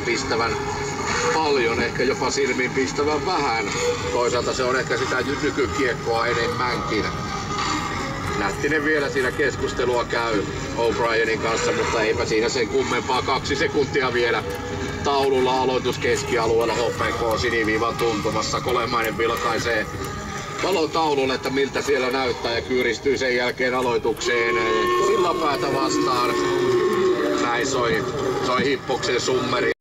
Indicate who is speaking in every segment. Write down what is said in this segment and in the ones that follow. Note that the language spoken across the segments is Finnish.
Speaker 1: pistävän paljon, ehkä jopa silmiin pistävän vähän. Toisaalta se on ehkä sitä nykykiekkoa enemmänkin. Nättinen vielä siinä keskustelua käy O'Brienin kanssa, mutta eipä siinä sen kummempaa. 2 sekuntia vielä taululla aloitus keskialueella HPK siniviivan tuntumassa. Kolemainen vilkaisee valotaululle, että miltä siellä näyttää ja kyyristyy sen jälkeen aloitukseen Sillanpäätä vastaan. Näin soi Hippoksen summeri.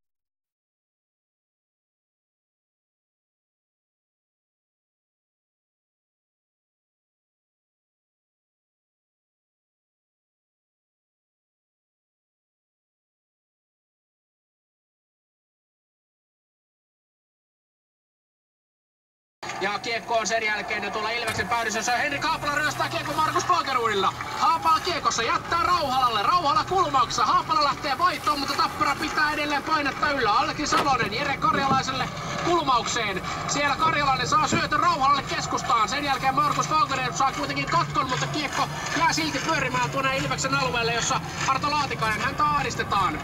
Speaker 2: Ja kiekko on sen jälkeen jo tuolla Ilveksen päädyssä, jossa Henrik Haapala ryöstää kiekko Markus Fagerudilla. Haapala kiekossa jättää Rauhalalle. Rauhala kulmauksessa. Haapala lähtee voittoon, mutta Tappara pitää edelleen painetta yllä. Aleksi Salonen Jere Karjalaiselle kulmaukseen. Siellä Karjalainen saa syötön Rauhalalle keskustaan. Sen jälkeen Markus Fagerud saa kuitenkin katkon, mutta kiekko jää silti pyörimään tuonne Ilveksen alueelle, jossa Arto Laatikainen häntä ahdistetaan.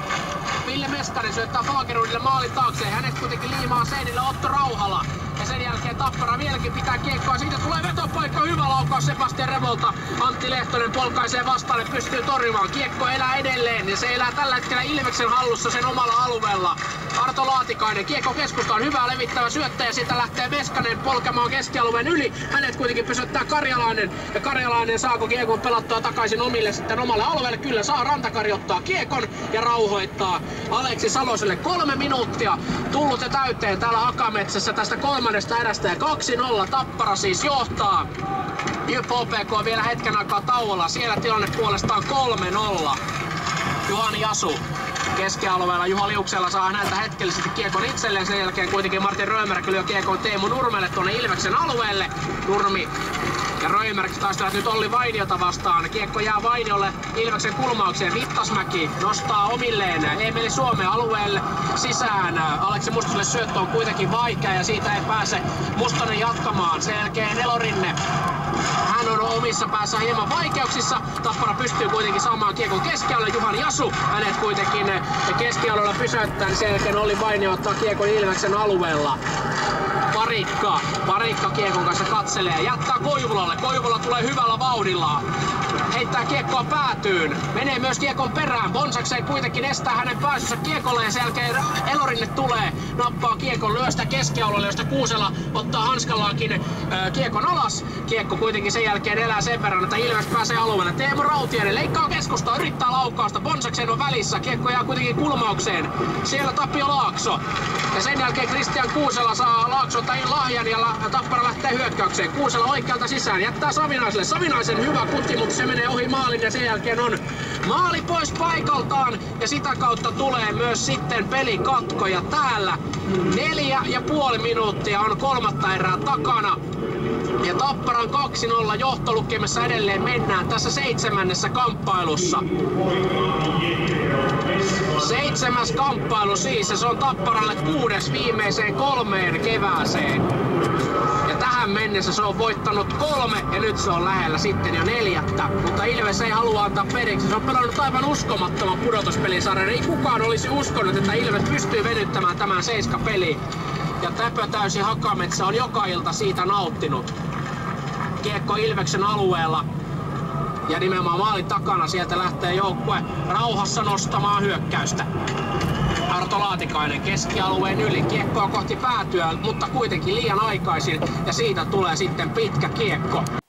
Speaker 2: Ville Meskari syöttää Fagerudille maalin taakse. Hänet kuitenkin liimaa seinille Otto Rauhala. Ja sen jälkeen Tappara vieläkin pitää kiekkoa. Siitä tulee vetopaikka. Hyvä laukaus Sebastian Revolta. Antti Lehtonen polkaisee vastaan ja pystyy torjumaan. Kiekko elää edelleen ja se elää tällä hetkellä Ilveksen hallussa sen omalla alueella. Arto Laatikainen. Kiekko keskustaan. Hyvä levittävä syöttäjä. Siitä lähtee Meskanen polkemaan keskialueen yli. Hänet kuitenkin pysyttää Karjalainen. Ja Karjalainen saako kiekon pelattua takaisin omille sitten omalle alueelle? Kyllä saa. Rantakari ottaa kiekon ja rauhoittaa Aleksi Saloselle. 3 minuuttia tullut jo täyteen täällä Hakametsässä tästä kolmannesta erästä ja 2-0 Tappara siis johtaa. Jyp HPK vielä hetken aikaa tauolla. Siellä tilanne puolestaan 3-0. Juhani Jasu keskialueella. Juha Liuksella saa häneltä hetkellisesti kiekon itselleen. Sen jälkeen kuitenkin Martin Römerk lyö kiekon Teemu Nurmelle tuonne Ilveksen alueelle. Nurmi ja Römerk taistelevat nyt Olli Vainiota vastaan. Kiekko jää Vainiolle Ilveksen kulmaukseen. Vittasmäki nostaa omilleen Emeli Suomen alueelle sisään. Aleksi Mustoselle syöttö on kuitenkin vaikea ja siitä ei pääse Mustonen jatkamaan. Sen jälkeen Elorinne. Hän on omissa päässä hieman vaikeuksissa. Tappara pystyy kuitenkin saamaan kiekon keskialueelle. Juhani Jasu hänet kuitenkin keskialueella pysäyttää. Sen jälkeen Olli Vainio ottaa kiekon Ilveksen alueella. Parikka kiekon kanssa katselee. Jättää Koivulalle. Koivula tulee hyvällä vauhdilla. Heittää kiekkoa päätyyn. Menee myös kiekon perään. Bonsakseen kuitenkin estää hänen pääsynsä kiekolle ja sen jälkeen Elorinne tulee. Nappaa kiekon, lyö sitä keskialueelle, josta Kuusela ottaa hanskallaankin kiekon alas. Kiekko kuitenkin sen jälkeen elää sen verran, että Ilves pääsee alueelle. Teemu Rautiainen leikkaa keskustaa, yrittää laukausta. Bonsakseen on välissä. Kiekko jää kuitenkin kulmaukseen. Siellä Tapio Laakso. Ja sen jälkeen Kristian Kuusela saa Laaksolta lahjan ja Tappara lähtee hyökkäykseen. Kuusela oikealta sisään. Jättää Savinaiselle. Savinaisen hyvä kutki, mutta se menee ohi maalin ja sen jälkeen on maali pois paikaltaan ja sitä kautta tulee myös sitten pelikatko ja täällä 4,5 minuuttia on kolmatta erää takana ja Tapparan 2-0 johtolukemissa edelleen mennään tässä 7. kamppailussa. 7. kamppailu siis ja se on Tapparalle 6. viimeiseen 3 kevääseen. Ja tähän mennessä se on voittanut 3 ja nyt se on lähellä sitten jo 4. Mutta Ilves ei halua antaa periksi. Se on pelannut aivan uskomattoman pudotuspelisarjan. Ei kukaan olisi uskonut, että Ilves pystyy venyttämään tämän 7 peliin. Ja täpötäysi Hakametsä on joka ilta siitä nauttinut. Kiekko Ilveksen alueella. Ja nimenomaan maalin takana sieltä lähtee joukkue rauhassa nostamaan hyökkäystä. Arto Laatikainen keskialueen yli. Kiekkoa kohti päätyä, mutta kuitenkin liian aikaisin. Ja siitä tulee sitten pitkä kiekko.